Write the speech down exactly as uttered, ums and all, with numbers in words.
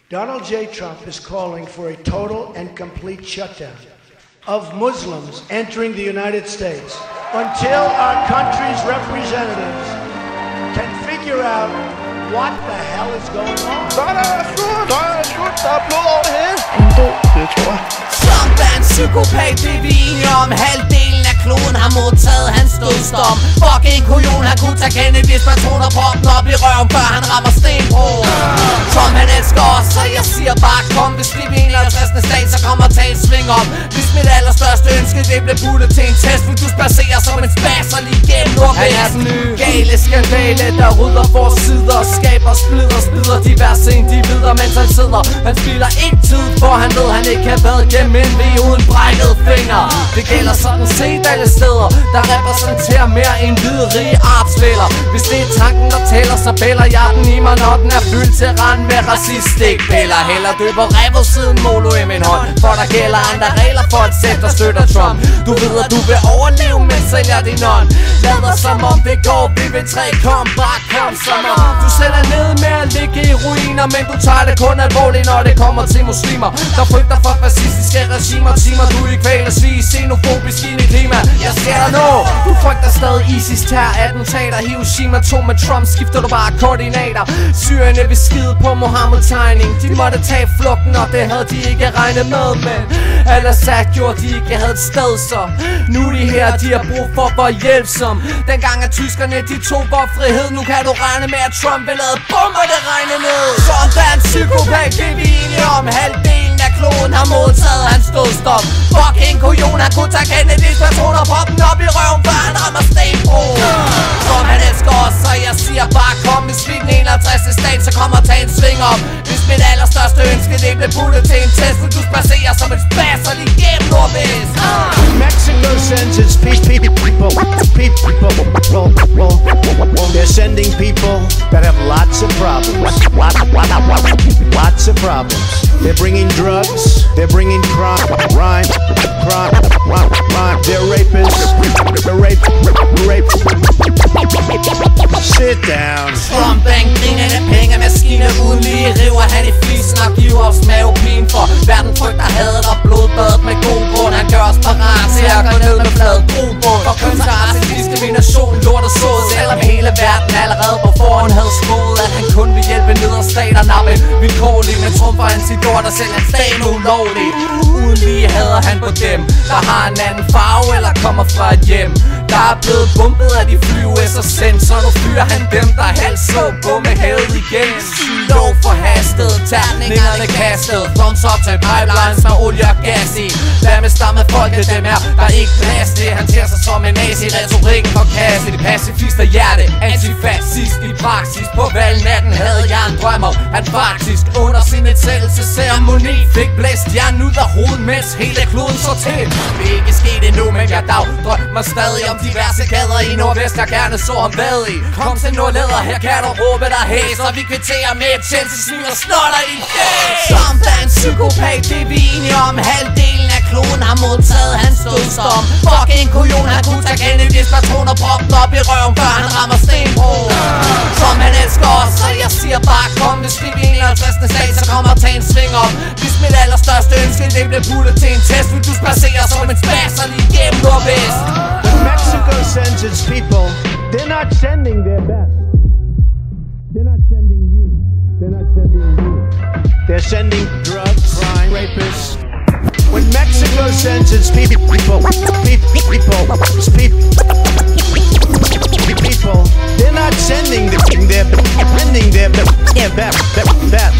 Donald J. Trump is calling for a total and complete shutdown of Muslims entering the United States until our country's representatives can figure out what the hell is going on. Så er der slut, så er der slut, der er blod over det hele. Det tror jeg. Trump er en psykopat, det er vi enige om. Halvdelen af kloden har modtaget hans dødsdom. Fucking kujon, han kunne tage Kennedys patroner, proppen op i røven, før han rammer stenbroen. Trump han elsker os, så jeg siger bare kom. Hvis vi bliver enoghalvtreds stat, så kommer tage en sving om. Hvis mit allerstørste ønske, det blev puttet til en test, vil du spacere som en spasser lige gennem nordvest. Han er den nye gale skandale, der rydder vores sider, skaber splider, splider diverse individer, mens han sidder. Han spiller ikke tid, for han ved, han ikke kan været gennem en V uden brækket finger. Det gælder sådan set alle steder, der repræsenterer mere end hvidrige artsfælder. Hvis det er tanken, der tæller, så bæller jeg den i mig, når den er fyldt til rand med racistikpiller. Heller døber revet siden molo i min hånd, for der gælder andre regler for et sæt, der støtter Trump. Du ved, at du vil overleve, men sælger din ånd. Lader som om det går, vi vil tre, kom, bare kom som om. Du sælger ned med at ligge i ruiner, men du tager det kun alvorligt, når det kommer til muslimer, der frygter for fascistiske regimer. Timer du i kvælersvis, xenofobisk i dit klima. Jeg ser dig nå. Du frygter stadig ISIS terror attentater. Hiroshima to med Trump, skifter du bare koordinater. Syrerne vil skide på Mohammed-tegning. De måtte tage flugten, og det havde de ikke regnet med. Men Al-Assad gjorde de ikke havde et sted, så nu er de her, de har brug for hvor hjælpsom. Dengang at tyskerne de tog vores frihed, nu kan du regne med at Trump vil lade bomber det regne ned. Trump er en psykopat, det er vi enige om. Halvdelen af kloden har modtaget hans dødsdom. Fucking kujon, han kunne tage Kennedys patroner, proppen op i røven, før han rammer stenbroen. Trump han elsker os, så jeg siger bare kom. Hvis vi den enoghalvtreds stat, så kommer tage en sving op. Hvis mit allerstørste ønske, det blev puttet til en test, vil du spacere som en spasser lige gennem nordvest. Mexico sends its people, people, people, they're sending people that have lots of problems, lots of problems. They're bringing drugs, they're bringing crime, crime, crime, crime. They're rapists, they're rape, rape. Sit down. Trump er en grinende pengemaskine, uden lige river han i flisen og giver os mavepin. For verden frygter hadet og blodbadet med god grund. Han gør os parat til at gå ned med flad grobund. For kønsart til diskrimination, lort og såd. Selvom hele verden allerede på forhånd havde spået, at han kun vil hjælpe nederstater nappe vilkårligt. Men Trump var Ansidor, der sælger staten ulovligt. Uden lige hader han på dem, der har en anden farve eller kommer fra et hjem, der er blevet bumpet af de fly U S har sendt. Så nu fyrer han dem, der helst så på med havet igen. Lov forhastet, terningerne kastet, thumbs up til pipelines med olie og gas i. Lad med stamme folket, dem her, der er ikke plads til. Han ser sig som en nazi, retorikken for kasse. De pacifister hjerte, antifascist i praksis. På valgnatten havde jeg en drøm om, han faktisk under sin udsættelsesceremoni fik blæst hjernen ud af hovedet, mens hele kloden så til. Det er ikke sket endnu, men jeg dagdrømmer stadig om diverse gader i Nordvest, jeg gerne så ham bade i. Kom til Nordleder, her kan du råbe dig hæs, og vi kvitterer med et tjensesvin og snotter i fæs. Trump er en psykopat, det er vi enige om. Halvdelen af kloden har modtaget hans dødsdom. Fucking kujon, han kunne tage Kennedys patroner, proppen op i røven, før han rammer stenbroen. Trump han elsker os, så jeg siger bare kom. Hvis vi bliver enoghalvtreds stat, så kommer tage en sving op. Hvis mit allerstørste ønske, det blev puttet til en test, vil du spacere som en spasser lige gennem nordvest. Mexico sends its people, they're not sending their best. They're not sending you. They're not sending you. They're sending drugs, crime, rapists. When Mexico sends its people, people, people, people, they're not sending them, they're sending their best.